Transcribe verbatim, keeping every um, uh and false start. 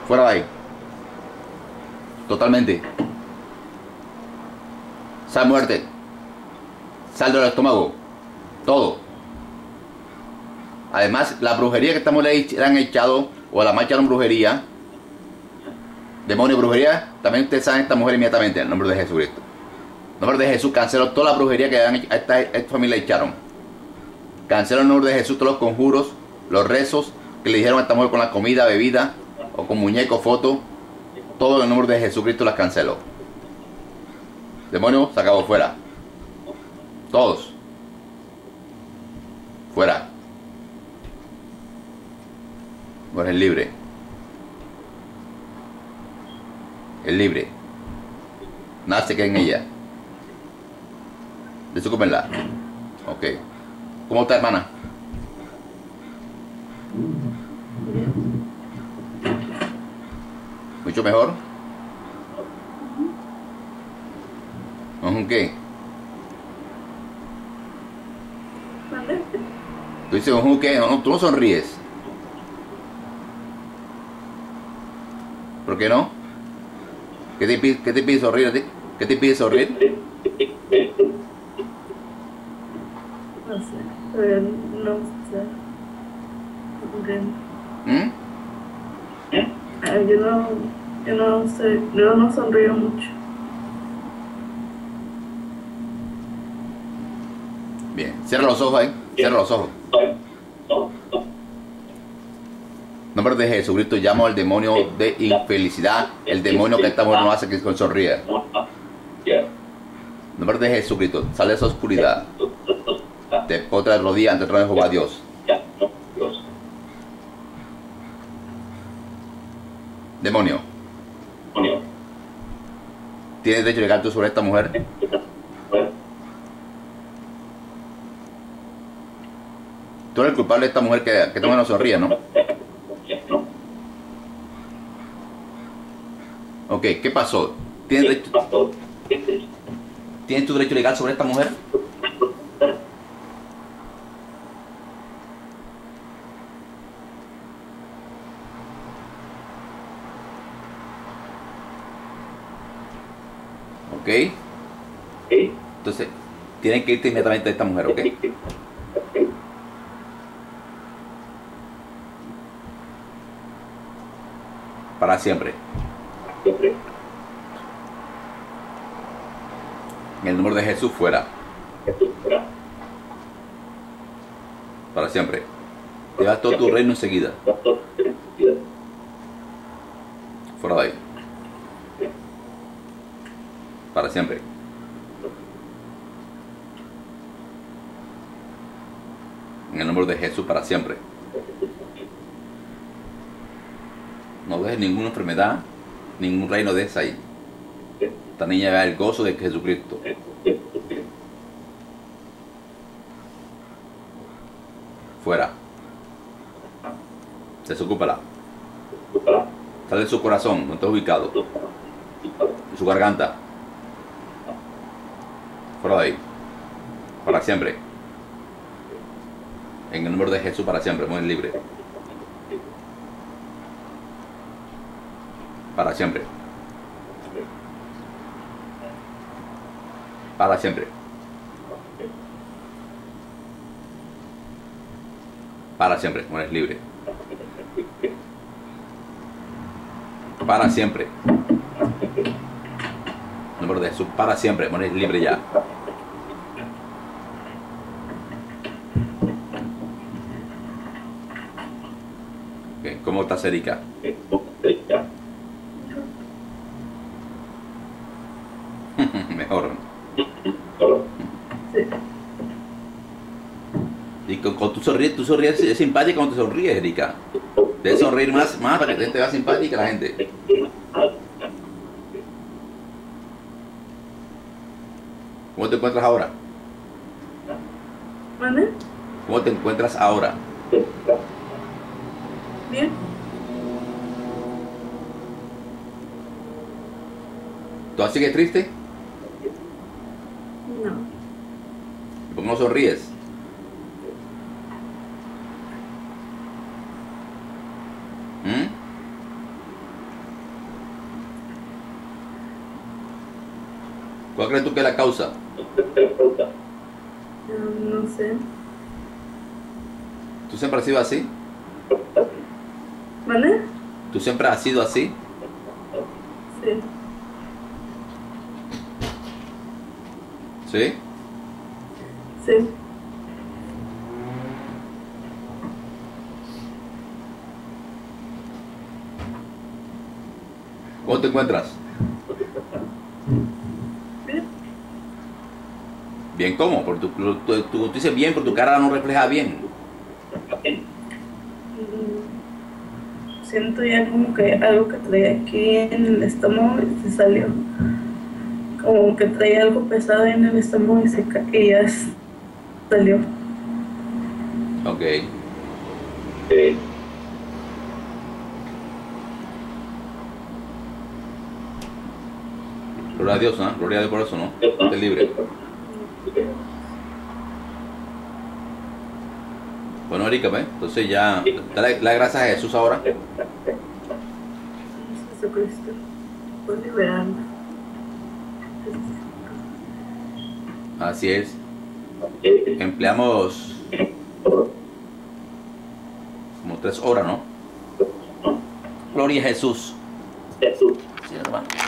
Fuera de ahí. Totalmente. Sal muerte. Sal del estómago. Todo. Además, la brujería que estamos le, le han echado, o a la marcha de brujería, demonio brujería, también ustedes saben esta mujer inmediatamente, en el nombre de Jesucristo. En el nombre de Jesús, cancelo toda la brujería que a esta, a esta familia le echaron. Cancelo en el nombre de Jesús todos los conjuros, los rezos que le dijeron a esta mujer con la comida, bebida, o con muñeco, foto. Todo en el nombre de Jesucristo las cancelo. Demonio, se acabó, fuera. Todos. Fuera. Bueno, es libre. Es libre. Nada se queda en ella. Desocúpenla. Ok. ¿Cómo está, hermana? ¿Mucho mejor? ¿Un qué? Tú dices un qué, no, tú no sonríes. ¿Por qué no? ¿Qué te, pide, qué te pide sonreír a ti? ¿Qué te pide sonreír? No sé, pero no sé. Okay. ¿Mm? Ah, yo no, yo no sé, yo no sonrío mucho. Bien, cierra los ojos ahí, cierra los ojos. En nombre de Jesucristo llamo al demonio de infelicidad, el demonio que esta mujer no hace que sonríe. En nombre de Jesucristo, sale de esa oscuridad. Te potra de rodillas ante el trono de Jehová Dios. Demonio. ¿Tienes derecho legal tú sobre esta mujer? Tú eres el culpable de esta mujer que, que esta mujer no sonríe, ¿no? Ok, ¿qué pasó? ¿Tienes, derecho, ¿Tienes tu derecho legal sobre esta mujer? Ok. Entonces, tienes que irte inmediatamente de esta mujer, ¿ok? Para siempre. En el nombre de Jesús, fuera. Para siempre. Te vas todo tu reino enseguida. Fuera de ahí. Para siempre. En el nombre de Jesús, para siempre. No dejes ninguna enfermedad, ningún reino de esa ahí. Esta niña vea el gozo de Jesucristo. Fuera. Desocúpala. Sale de su corazón, no está ubicado. En su garganta. Fuera de ahí. Para siempre. En el nombre de Jesús, para siempre. Muy libre. Para siempre. Para siempre. Para siempre. Mueres libre. Para siempre. En nombre de Jesús, para siempre. Mueres libre ya. Okay. ¿Cómo estás, Erika? Mejor. Sí. Y cuando tú sonríes, tú sonríes, es simpática cuando te sonríes, Erika. Debes sonreír más, más para que la gente vea simpática la gente. ¿Cómo te encuentras ahora? ¿Vale? ¿Cómo te encuentras ahora? Bien. ¿Tú sigues triste? No. ¿Por qué no sonríes? ¿Mm? ¿Cuál crees tú que es la causa? No, no sé. ¿Tú siempre has sido así? ¿Vale? ¿Tú siempre has sido así? Sí. ¿Sí? Sí. ¿Cómo te encuentras? Bien. ¿Bien cómo? Porque tú, tú, tú- tú dices bien, pero tu cara no refleja bien. Mm, Siento ya como que algo que traía aquí en el estómago y se salió. Como que traía algo pesado en el estómago y se ca y ya s- salió. Ok. Gloria a Dios, ¿no? Gloria a Dios por eso, ¿no? Esté libre. Bueno, Erika, ¿ves? Entonces ya, dale las gracias a Jesús ahora. Jesucristo, por liberarme. Así es. Empleamos como tres horas, ¿no? Gloria a Jesús. Sí, hermano.